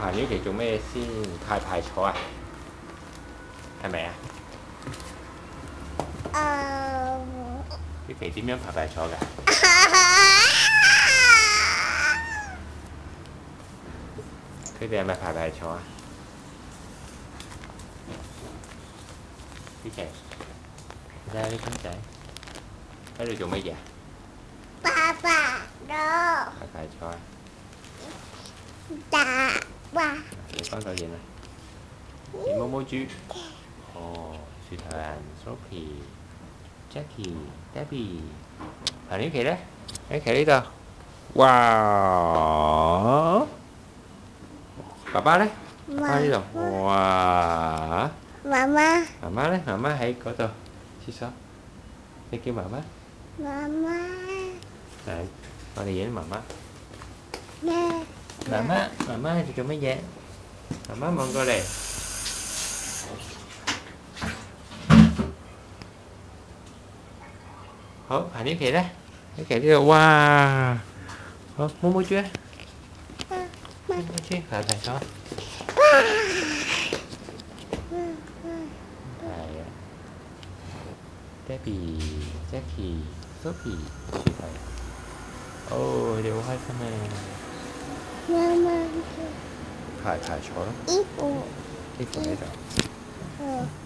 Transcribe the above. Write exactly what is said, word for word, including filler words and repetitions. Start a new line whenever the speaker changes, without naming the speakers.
爬呢期做咩先？排排坐啊？係咪啊？呢期點樣排排坐㗎？佢哋係咪排排坐啊？呢期，你睇下啲公仔喺度做乜嘢？
爸爸咯。
排排坐啊！
大爸。
你幫手影啊！影毛毛豬。哦，樹頭人 Sophie、Jackie、Debbie。啊呢期咧？呢期呢度。哇！爸爸咧？爸呢度。哇！
媽媽。
媽媽咧？媽媽喺嗰度廁所。你叫媽媽？
媽媽。
係，我哋影媽媽。
咩？
媽媽，媽媽喺度做乜嘢？媽媽望過嚟。好，行呢期咧？呢期呢度，哇！好，毛毛豬咧？毛毛豬排排坐。係啊 ，Debbie、Jackie、Sophie、樹頭。哦，佢哋好開心啊！
媽媽。
排排坐咯。
衣服。
衣服喺度。
嗯。